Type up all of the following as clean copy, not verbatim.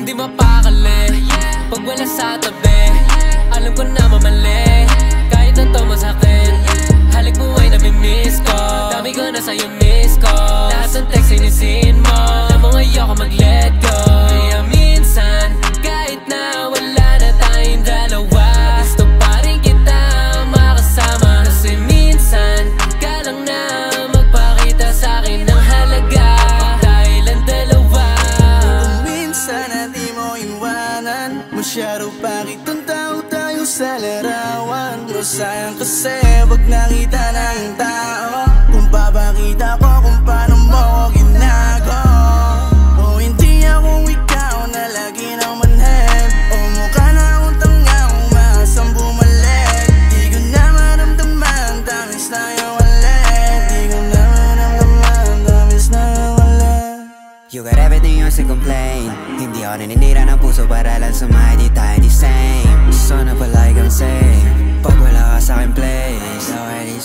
Hindi mapakali pag wala sa tabi. Alam ko na mamali kahit na to masakit. Halik mo ay namimiss ko. Dami ko na sa'yo miss ko. Lahat ng text sinisin mo. Alam mo ayoko mag-let go. Kaya minsan kahit na wala na tayong dalawa, gusto pa rin kita makasama. Kasi minsan ka lang na magpakita sa'kin ng halaga. Dahil ang dalawa. Kung minsan na di mo iwanan, masyado pa kitang tao tayo sa larawan. O sayang kasi wag nakita ng tao kung papakita ko kung paano mo ginagawa. O hindi ako ikaw na lagi nang manhid. O mukha na akong tanga kung maasang bumalik. Di ko na maramdaman, tamis na yung ulit. Di ko na maramdaman, tamis na yung ulit. You got everything yours to complain. Hindi ako naninira ng puso para lang sumahay, di tayo the same. Gusto na palagi kang same pag wala ka sa'king place. Always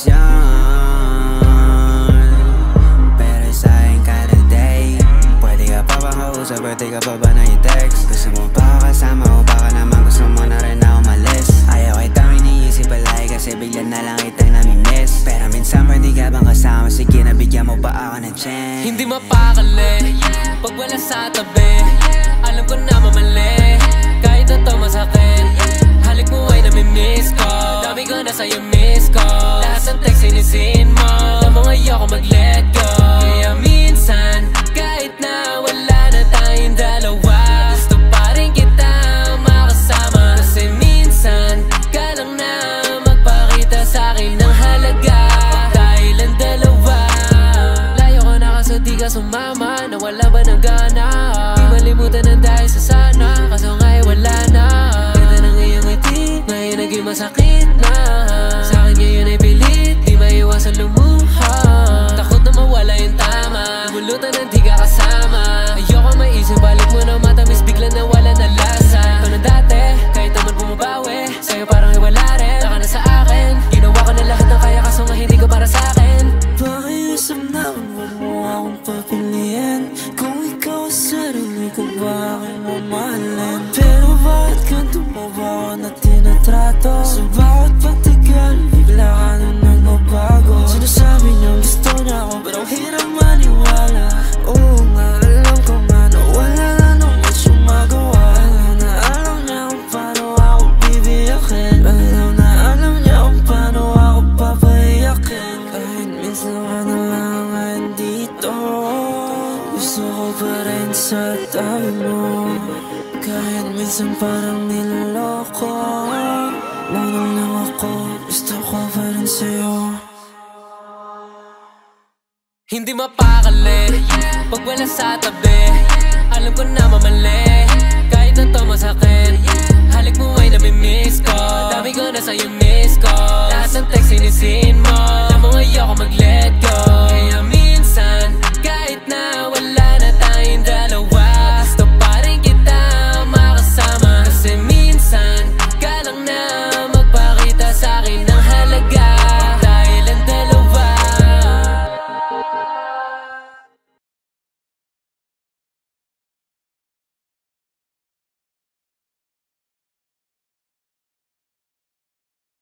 young, pero sa'kin kada day. Pwede ka pa ba kausap, pwede ka pa ba na i-text? Gusto mo pa ako kasama o baka naman gusto mo na rin na umalis? Ayaw kitang iniisip palagi kasi bigla na lang kitang namimiss. Pero minsan pwede ka bang kasama, sige nabigyan mo pa ako ng chance. Hindi mapakali pag wala sa tabi. Alam ko na mamali kahit na to masakit. Halik mo ay namimiss ko. Dami ko na sa'yo miss ko. Lahat ng text sinisin mo. Alam mo ayoko mag-let go. Kaya minsan kahit na wala na tayong dalawa, gusto pa rin kita makasama. Kasi minsan ka lang na magpakita sa'kin ng halaga. Dahil ang dalawa. Layo ko na kaso di ka sumama. Nawala ba ng gana? Di malimutan ng dahil sa sana. Kaso nga'y wala na. Ganda ng iyong ngiti, ngayon naging masakit na. Sa'kin ngayon ay pilit, di maiwasan lumuha. Takot na mawala yung tama, lumulutan ng di ka kasama. Ayoko maisip, balik mo na matamis, bigla na wala na lasa. Ito na dati, kahit naman bumabawi, sa'yo parang iwala rin. Saka na sa akin, ginawa ko na lahat ng kaya, kaso nga hindi ko para sa'kin. Pakiusap na huwag mo akong papiliin. Kung ikaw sarili ko, bakit mo mahalin? Pero bakit ganito mo ba ako na tinatrato? Sa bawat pagtagal, bigla ka na nagbabago. Sinasabi niya gusto niya ako, pero hirap maniwala. Oo nga, alam ko nga na wala na nung mas sumagawa. Alam niya kung paano ako bibiyakin. Alam niya kung paano ako papayakin. Kahit minsan ka na lang andito, gusto ko pa rin sa tabi mo. Kahit minsan parang niloloko, langang lang ako, gusto ko pa rin sa'yo. Hindi mapakali pag wala sa tabi. Alam ko na mamali